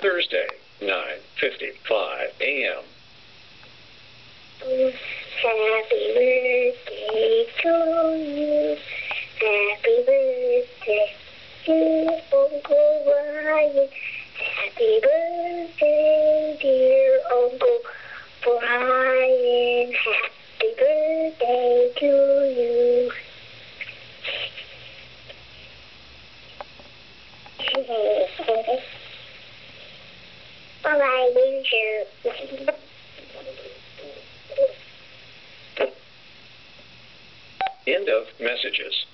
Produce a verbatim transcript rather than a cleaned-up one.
Thursday, nine fifty-five a m Happy birthday to you. Happy birthday to Uncle Brian. Happy birthday, dear Uncle Brian. Happy birthday to you. Bye-bye, you too. End of messages.